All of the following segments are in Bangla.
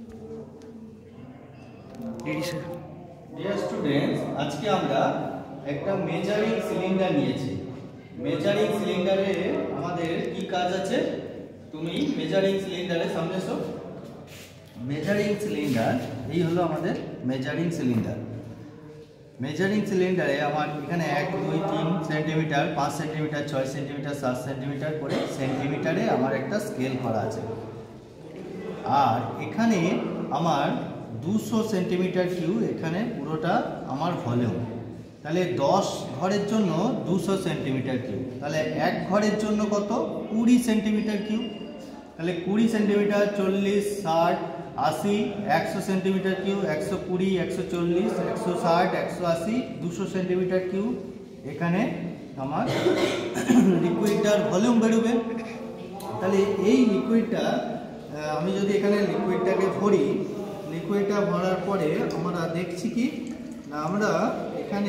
ডিয়ার স্টুডেন্টস, আজকে আমরা একটা মেজারিং সিলিন্ডার নিয়েছি। মেজারিং সিলিন্ডারে আমাদের কি কাজ আছে? তুমি মেজারিং সিলিন্ডারের সামনে এসো। মেজারিং সিলিন্ডার, এই হলো আমাদের মেজারিং সিলিন্ডার। মেজারিং সিলিন্ডারে আমার এখানে 1, 2, 3 সেন্টিমিটার, 5 সেন্টিমিটার, 6 সেন্টিমিটার, 7 সেন্টিমিটার করে সেন্টিমিটারে আমার একটা স্কেল করা আছে। আর এখানে আমার 200 সেন্টিমিটার কিউব, এখানে পুরোটা আমার ভলিউম। তাহলে 10 ঘরের জন্য 200 সেন্টিমিটার কিউব, তাহলে এক ঘরের জন্য কত? 20 সেন্টিমিটার কিউব। তাহলে 20 centimetre, 40, 60, 80, 100 centimetre cube, 120, 140, 160, 180, 200 centimetre cube. এখানে আমার লিকুইডটার ভলিউম বেরোবে। তাহলে এই লিকুইডটা আমি যদি এখানে লিকুইডটাকে ভরি, লিকুইডটা ভরার পরে আমরা দেখছি কি না, আমরা এখানে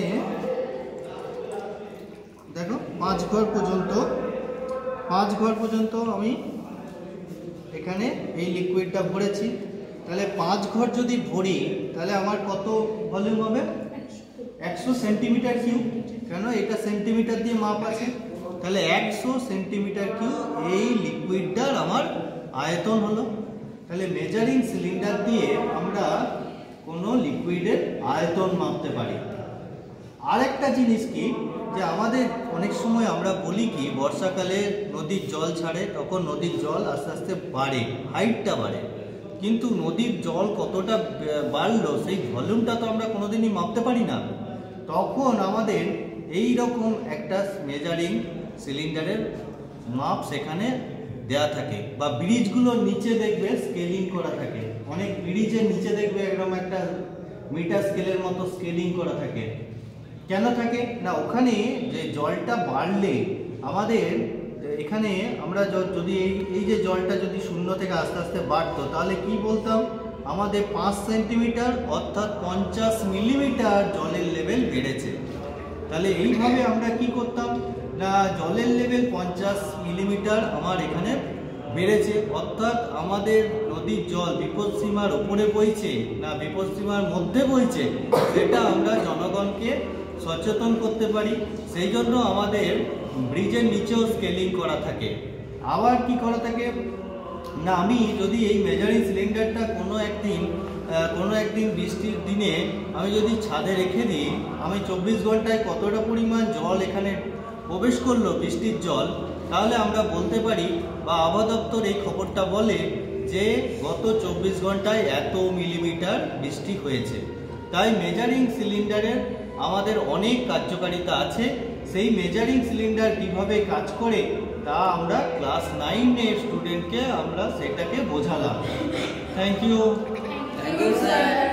দেখো 5 ঘর পর্যন্ত আমি এখানে এই লিকুইডটা ভরেছি। তাহলে 5 ঘর যদি ভরি তাহলে আমার কত ভলিউম হবে? 100 সেন্টিমিটার কিউব। কেন? এটা সেন্টিমিটার দিয়ে মাপ আছে। তাহলে 100 সেন্টিমিটার কিউব এই লিকুইডটার আমার আয়তন হলো। তাহলে মেজারিং সিলিন্ডার দিয়ে আমরা কোনো লিকুইডের আয়তন মাপতে পারি। আরেকটা জিনিস কি, যে আমাদের অনেক সময় আমরা বলি কি, বর্ষাকালে নদীর জল ছাড়ে, তখন নদীর জল আস্তে আস্তে বাড়ে, হাইটটা বাড়ে, কিন্তু নদীর জল কতটা বাড়লো সেই ভলিউমটা তো আমরা কোনোদিনই মাপতে পারি না। তখন আমাদের এই রকম একটা মেজারিং সিলিন্ডারের মাপ সেখানে দেয়া থাকে, বা ব্রিজগুলোর নিচে দেখবে স্কেলিং করা থাকে। অনেক ব্রিজের নিচে দেখবে এরকম একটা মিটার স্কেলের মতো স্কেলিং করা থাকে। কেন থাকে না, ওখানে যে জলটা বাড়লে আমাদের এখানে আমরা যদি এই যে জলটা যদি শূন্য থেকে আস্তে আস্তে বাড়তো, তাহলে কি বলতাম? আমাদের 5 সেন্টিমিটার অর্থাৎ 50 মিলিমিটার জলের লেভেল বেড়েছে। তাহলে এইভাবে আমরা কি করতাম না, জলের লেভেল 50 মিলিমিটার আমার এখানে বেড়েছে, অর্থাৎ আমাদের নদীর জল বিপদসীমার উপরে বইছে না বিপদসীমার মধ্যে বইছে, সেটা আমরা জনগণকে সচেতন করতে পারি। সেই জন্য আমাদের ব্রিজের নিচেও স্কেলিং করা থাকে। আবার কি করা থাকে না, আমি যদি এই মেজারিং সিলিন্ডারটা কোনো একদিন বৃষ্টির দিনে আমি যদি ছাদে রেখে দিই, আমি 24 ঘন্টায় কতটা পরিমাণ জল এখানে প্রবেশ করলো বৃষ্টির জল, তাহলে আমরা বলতে পারি, বা আবহাওয়া দপ্তর এই খবরটা বলে যে গত 24 ঘন্টায় এত মিলিমিটার বৃষ্টি হয়েছে। তাই মেজারিং সিলিন্ডারের আমাদের অনেক কার্যকারিতা আছে। সেই মেজারিং সিলিন্ডার কিভাবে কাজ করে তা আমরা ক্লাস 9-এর স্টুডেন্টকে আমরা সেটাকে বোঝালাম। Thank you sir.